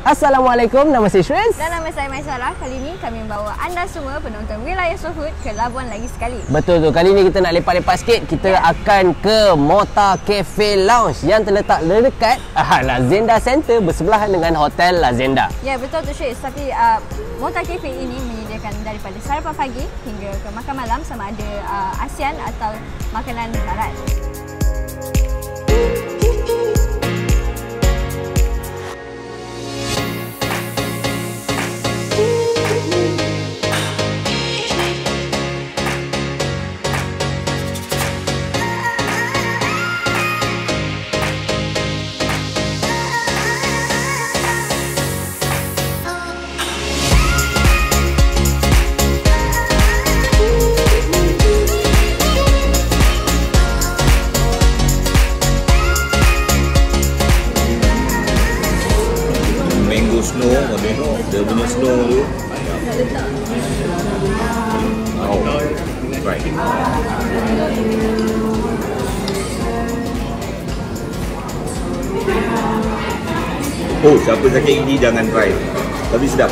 Assalamualaikum, nama saya Shrez. Dan nama saya Maisarah. Kali ini kami membawa anda semua penonton Wilayah Sohut ke Labuan lagi sekali. Betul tu. Kali ni kita nak lepak-lepak sikit. Kita akan ke Mota Cafe Lounge yang terletak dekat Lazenda Center bersebelahan dengan Hotel Lazenda. Ya, betul tu Shrez. Tapi Mota Cafe ini menyediakan daripada sarapan pagi hingga ke makan malam sama ada ASEAN atau makanan barat. Snow, tengok dia punya snow tu. Oh, right. Oh, siapa sakit gigi jangan try. Tapi sedap.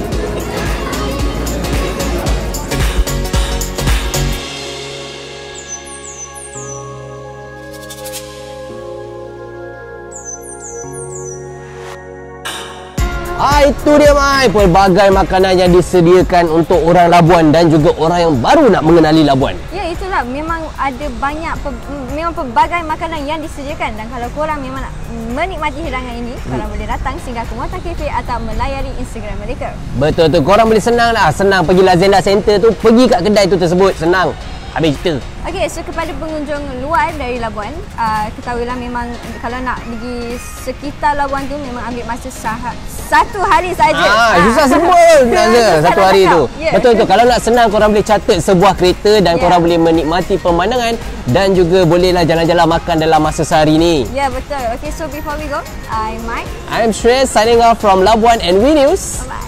Itu dia Mai, pelbagai makanan yang disediakan untuk orang Labuan dan juga orang yang baru nak mengenali Labuan. Ya, itulah, memang ada banyak memang pelbagai makanan yang disediakan, dan kalau korang memang nak menikmati hidangan ini, korang boleh datang singgah ke Mota Cafe atau melayari Instagram mereka. Betul tu, korang boleh senang pergi Lazenda Center tu, pergi kat kedai tu tersebut, senang. Habis cerita. Okey, so kepada pengunjung luar dari Labuan, ketahuilah memang kalau nak pergi sekitar Labuan tu memang ambil masa satu hari saja. Susah sebut satu hari tu. Yeah. Betul tu. Kalau nak senang, korang boleh catat sebuah kereta dan korang boleh menikmati pemandangan dan juga bolehlah jalan-jalan makan dalam masa sehari ni. Ya, betul. Okay, so before we go, I'm Mai. I'm Shrez signing off from Labuan and We News. Bye-bye.